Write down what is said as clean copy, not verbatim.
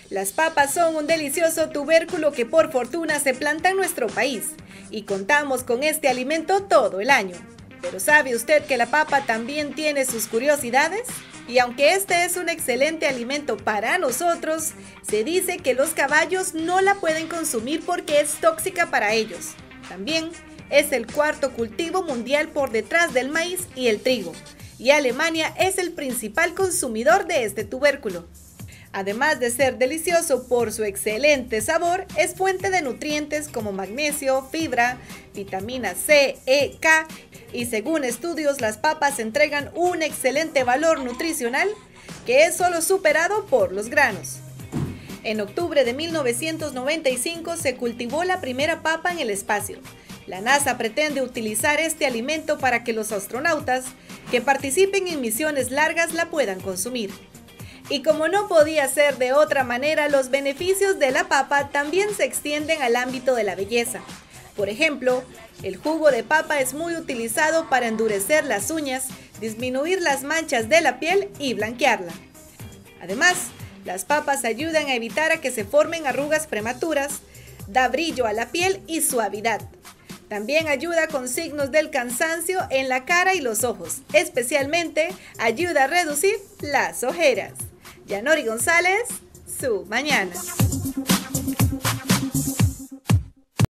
Las papas son un delicioso tubérculo que por fortuna se planta en nuestro país y contamos con este alimento todo el año. Pero ¿sabe usted que la papa también tiene sus curiosidades? Y aunque este es un excelente alimento para nosotros, se dice que los caballos no la pueden consumir porque es tóxica para ellos. También es el cuarto cultivo mundial por detrás del maíz y el trigo, y Alemania es el principal consumidor de este tubérculo. Además de ser delicioso por su excelente sabor, es fuente de nutrientes como magnesio, fibra, vitamina C, E, K y según estudios las papas entregan un excelente valor nutricional que es solo superado por los granos. En octubre de 1995 se cultivó la primera papa en el espacio. La NASA pretende utilizar este alimento para que los astronautas que participen en misiones largas la puedan consumir. Y como no podía ser de otra manera, los beneficios de la papa también se extienden al ámbito de la belleza. Por ejemplo, el jugo de papa es muy utilizado para endurecer las uñas, disminuir las manchas de la piel y blanquearla. Además, las papas ayudan a evitar a que se formen arrugas prematuras, da brillo a la piel y suavidad. También ayuda con signos del cansancio en la cara y los ojos. Especialmente ayuda a reducir las ojeras. Yanori González, Su Mañana.